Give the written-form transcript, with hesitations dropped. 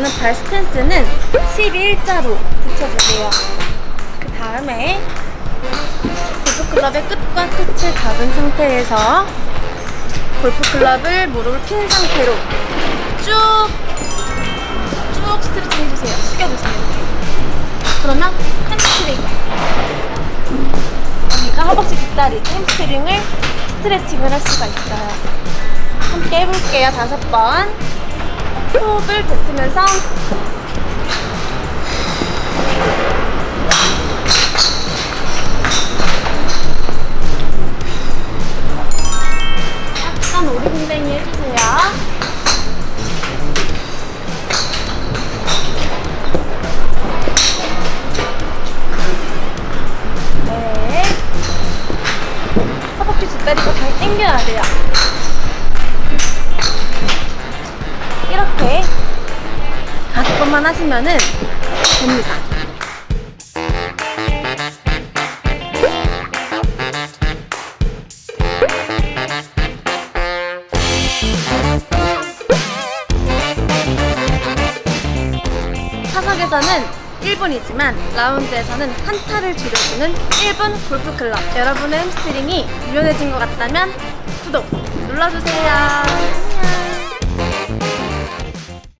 저는 발 스탠스는 12일자로 붙여주세요. 그 다음에 골프클럽의 끝과 끝을 잡은 상태에서 골프클럽을 무릎을 핀 상태로 쭉 스트레칭 해주세요. 숙여주세요. 그러면 햄스트링, 그러니까 허벅지 뒷다리 햄스트링을 스트레칭을 할 수가 있어요. 함께 해볼게요. 5번. 호흡을 뱉으면서 약간 오리궁뎅이 해주세요. 네, 허벅지 뒷다리가 잘 당겨야 돼요. 이렇게 5번만 하시면은 됩니다. 타석에서는 1분이지만 라운드에서는 한타를 줄여주는 1분 골프클럽. 여러분의 햄스트링이 유연해진 것 같다면 구독 눌러주세요.